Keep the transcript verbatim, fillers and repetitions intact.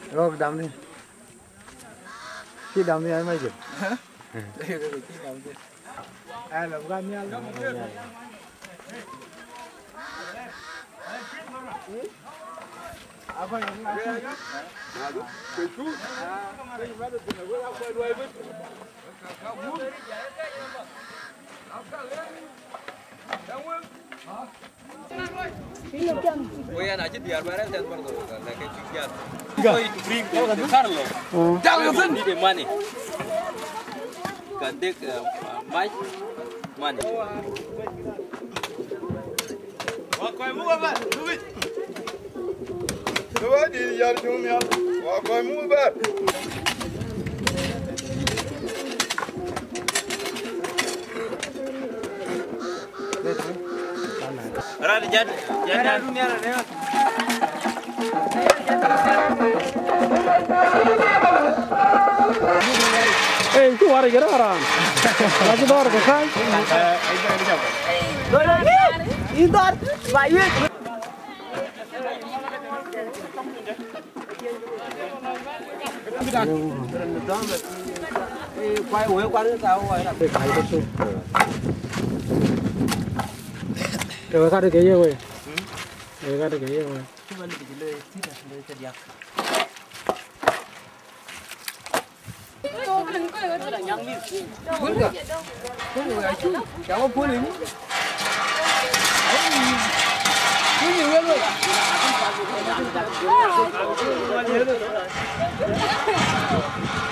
Rồi đâm đi. Khi đâm đi anh mới chụp. Đây rồi khi đâm đi. Ai làm gan nha. Apa yang nak? Aduh, keju. Ah, ini mana tu nak buat apa dua ibu? Kau buat. Oi, anak cik biar barang dan baru kan, nak kejuan. Kau itu bring ke Carlo. Jangan sen di mana? Kandik mai mana? Wah, kau mau apa? Duit. Duit di jar jumia. Wah, kau mau apa? Rada jadi, jadi dunia ada. Eh, itu warga kira orang. Lagi dor ke kan? Itu baik. Quay uống quán nữa sao vậy? Cái cái đó chứ. Rồi cái cái gì vậy? Rồi cái cái gì vậy? Chúng mình bị lười, thích là lười thật đẹp. Cuốn được. Cuốn người chú. Cháu có cuốn lính. Cuốn nhiều hơn rồi. Hãy subscribe cho kênh Ghiền Mì Gõ để không bỏ lỡ những video hấp dẫn.